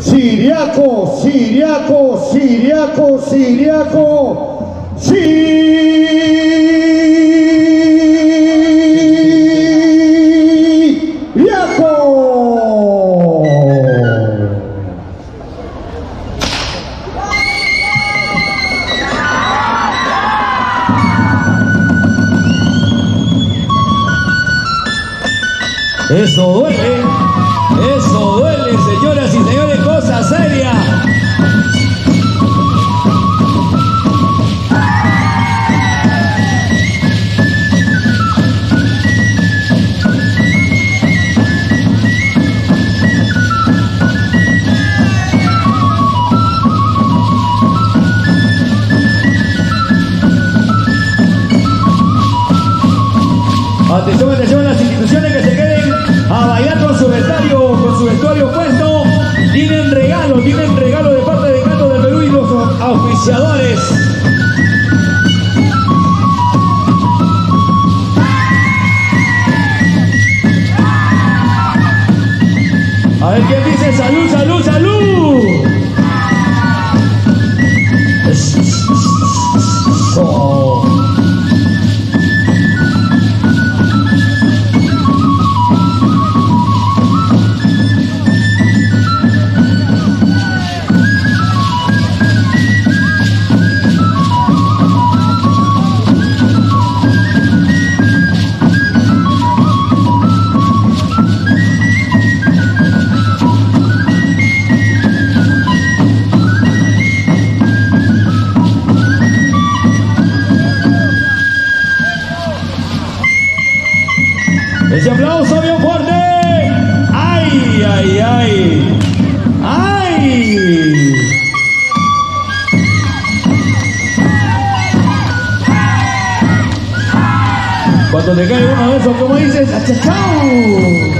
Siriaco, Siriaco, Siriaco, Siriaco, Siriaco. Eso duele, señoras y señores, cosa seria. Atención, atención, las instituciones que se queden a bailar con su vestuario puesto. Tienen regalo de parte de Canto del Perú y los auspiciadores. A ver quién dice salud, salud, salud. Oh. Ese aplauso bien fuerte. ¡Ay, ay, ay! ¡Ay! Cuando te cae uno de esos, ¿cómo dices? ¡Achachao!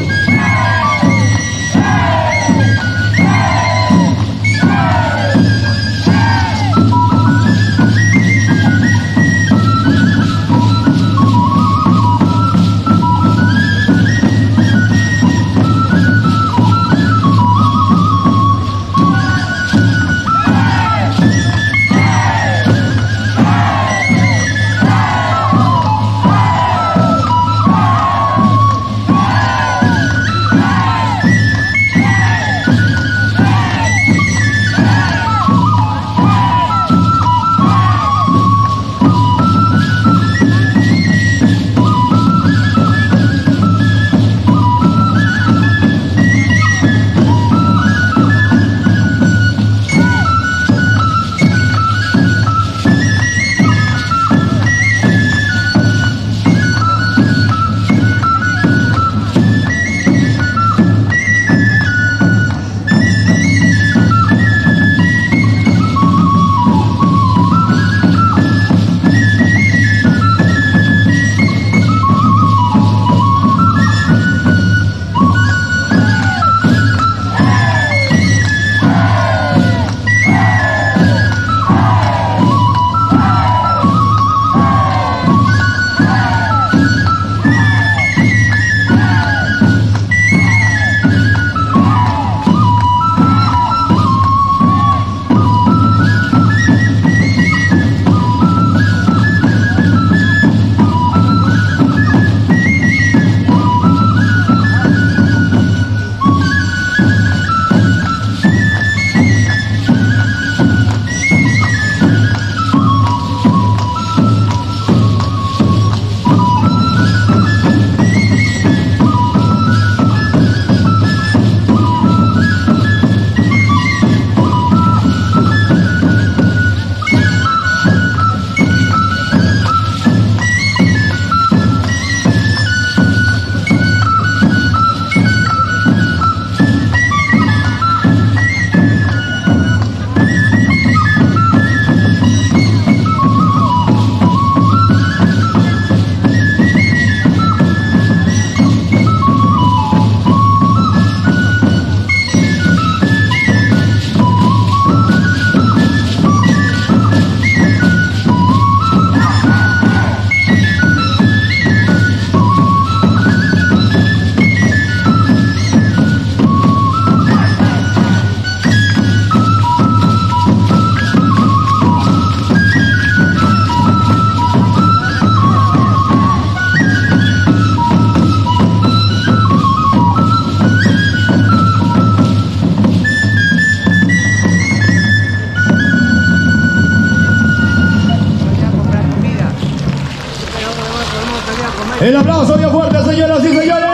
El aplauso bien fuerte, señoras y señores.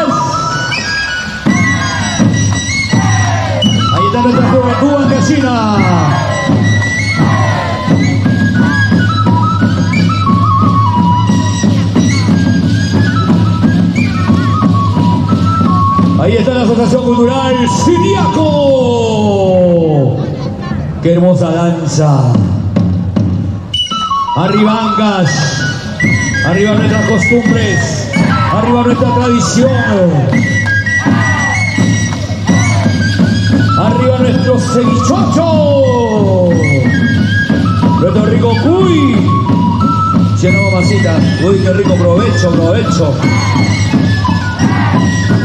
Ahí está nuestra juventud andesina. Ahí está la Asociación Cultural Siriaco. ¡Qué hermosa danza! Arriba Angas, arriba nuestras costumbres, arriba nuestra tradición, arriba nuestro cevichocho, nuestro rico cuy. Si no, mamacita, uy, qué rico, provecho, provecho.